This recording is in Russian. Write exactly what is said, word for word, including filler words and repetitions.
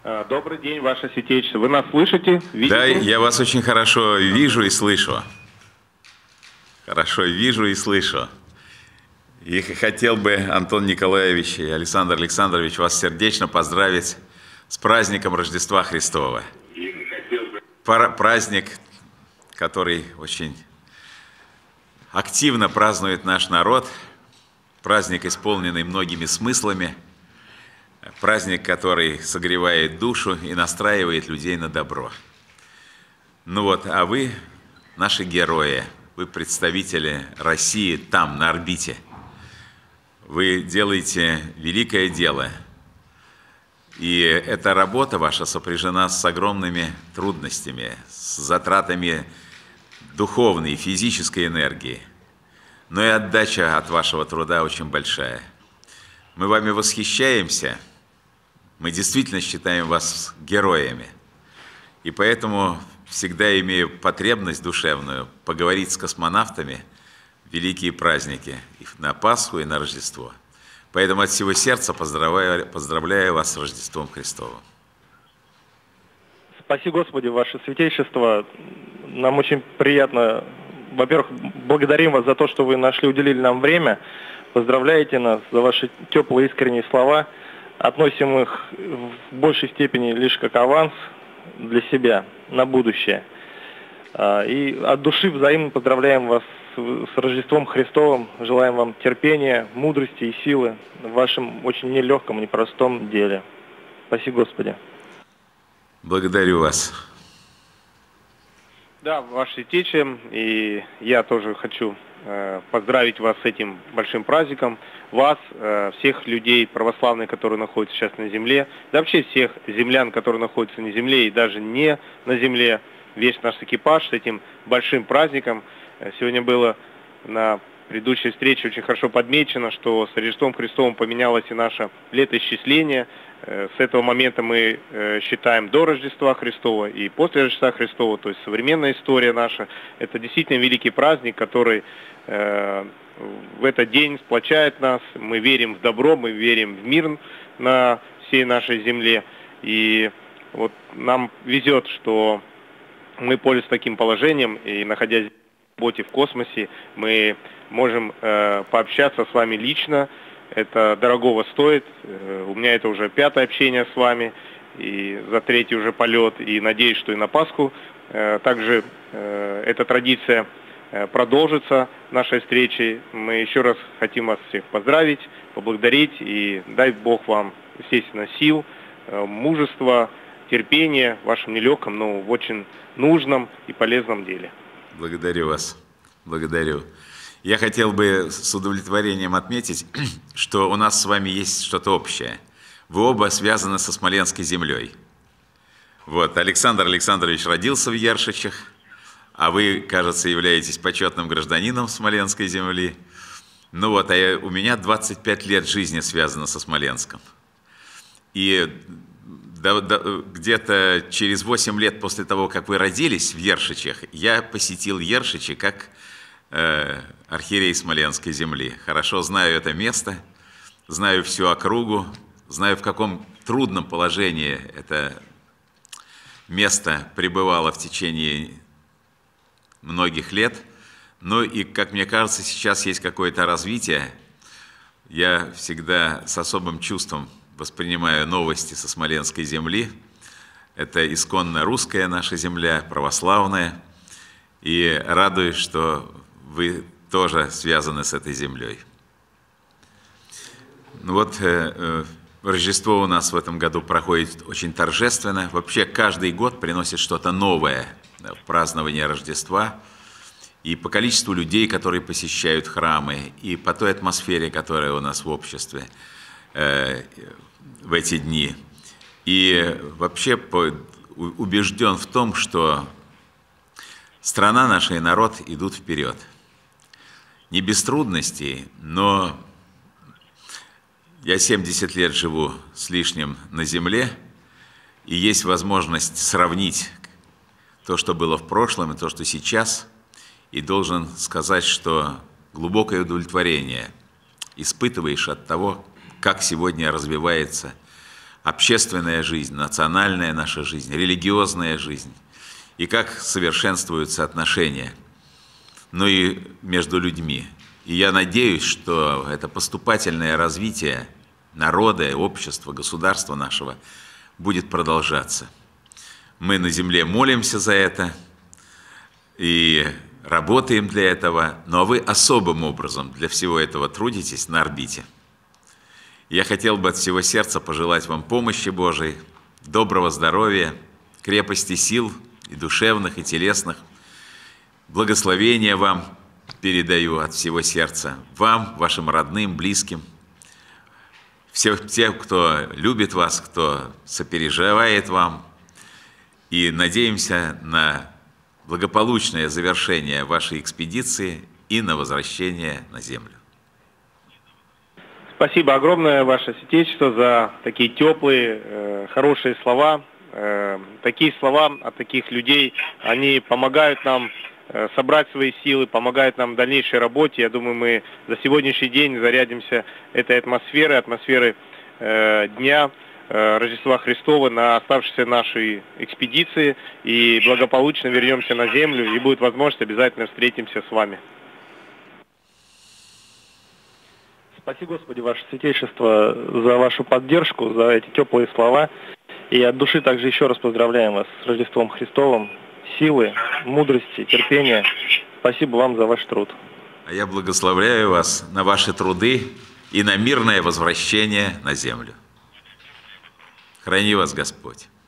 Добрый день, Ваше Святейшество. Вы нас слышите? Видите? Да, я вас очень хорошо вижу и слышу. Хорошо вижу и слышу. И хотел бы, Антон Николаевич и Александр Александрович, вас сердечно поздравить с праздником Рождества Христова. Праздник, который очень активно празднует наш народ, праздник, исполненный многими смыслами, праздник, который согревает душу и настраивает людей на добро. Ну вот, а вы, наши герои, вы представители России там, на орбите. Вы делаете великое дело. И эта работа ваша сопряжена с огромными трудностями, с затратами духовной и физической энергии. Но и отдача от вашего труда очень большая. Мы вами восхищаемся. Мы действительно считаем вас героями. И поэтому всегда имею потребность душевную поговорить с космонавтами в великие праздники, и на Пасху, и на Рождество. Поэтому от всего сердца поздравляю, поздравляю вас с Рождеством Христовым. Спаси Господи, Ваше Святейшество. Нам очень приятно. Во-первых, благодарим вас за то, что вы нашли, уделили нам время. Поздравляете нас за ваши теплые, искренние слова. Относим их в большей степени лишь как аванс для себя на будущее. И от души взаимно поздравляем вас с Рождеством Христовым. Желаем вам терпения, мудрости и силы в вашем очень нелегком, непростом деле. Спаси Господи. Благодарю вас. Да, Ваше Святейшее, и я тоже хочу э, поздравить вас с этим большим праздником. Вас, э, всех людей православных, которые находятся сейчас на земле, да вообще всех землян, которые находятся на земле и даже не на земле, весь наш экипаж с этим большим праздником. Сегодня было на предыдущей встрече очень хорошо подмечено, что с Рождеством Христовым поменялось и наше летоисчисление. С этого момента мы считаем до Рождества Христова и после Рождества Христова, то есть современная история наша. Это действительно великий праздник, который в этот день сплочает нас. Мы верим в добро, мы верим в мир на всей нашей земле. И вот нам везет, что мы пользуемся таким положением, и находясь в работе в космосе, мы можем э, пообщаться с вами лично. Это дорогого стоит. Э, у меня это уже пятое общение с вами, и за третий уже полет. И надеюсь, что и на Пасху э, также э, эта традиция э, продолжится нашей встречей. Мы еще раз хотим вас всех поздравить, поблагодарить, и дай Бог вам, естественно, сил, э, мужества, терпения в вашем нелегком, но в очень нужном и полезном деле. Благодарю вас. Благодарю. Я хотел бы с удовлетворением отметить, что у нас с вами есть что-то общее. Вы оба связаны со Смоленской землей. Вот, Александр Александрович родился в Ершичах, а вы, кажется, являетесь почетным гражданином Смоленской земли. Ну вот, а я, у меня двадцать пять лет жизни связано со Смоленском. И где-то через восемь лет после того, как вы родились в Ершичах, я посетил Ершичи как э, архиерей Смоленской земли. Хорошо знаю это место, знаю всю округу, знаю, в каком трудном положении это место пребывало в течение многих лет. Ну и, как мне кажется, сейчас есть какое-то развитие. Я всегда с особым чувством воспринимаю новости со Смоленской земли. Это исконно русская наша земля, православная. И радуюсь, что вы тоже связаны с этой землей. Ну вот, э, э, Рождество у нас в этом году проходит очень торжественно. Вообще, каждый год приносит что-то новое в празднование Рождества. И по количеству людей, которые посещают храмы, и по той атмосфере, которая у нас в обществе э, в эти дни. И вообще по, убежден в том, что страна наша и народ идут вперед. Не без трудностей, но я семьдесят лет живу с лишним на земле, и есть возможность сравнить то, что было в прошлом, и то, что сейчас. И должен сказать, что глубокое удовлетворение испытываешь от того, как сегодня развивается общественная жизнь, национальная наша жизнь, религиозная жизнь, и как совершенствуются отношения, но и между людьми. И я надеюсь, что это поступательное развитие народа, общества, государства нашего будет продолжаться. Мы на земле молимся за это и работаем для этого, но вы особым образом для всего этого трудитесь на орбите. Я хотел бы от всего сердца пожелать вам помощи Божией, доброго здоровья, крепости сил и душевных, и телесных. Благословения вам передаю от всего сердца, вам, вашим родным, близким, всем тем, кто любит вас, кто сопереживает вам. И надеемся на благополучное завершение вашей экспедиции и на возвращение на землю. Спасибо огромное, Ваше Святейшество, за такие теплые, э, хорошие слова. Э, такие слова от таких людей, они помогают нам э, собрать свои силы, помогают нам в дальнейшей работе. Я думаю, мы за сегодняшний день зарядимся этой атмосферой, атмосферой э, Дня э, Рождества Христова на оставшейся нашей экспедиции и благополучно вернемся на землю, и будет возможность, обязательно встретимся с вами. Спасибо, Господи, Ваше Святейшество, за вашу поддержку, за эти теплые слова. И от души также еще раз поздравляем вас с Рождеством Христовым. Силы, мудрости, терпения. Спасибо вам за ваш труд. А я благословляю вас на ваши труды и на мирное возвращение на землю. Храни вас Господь.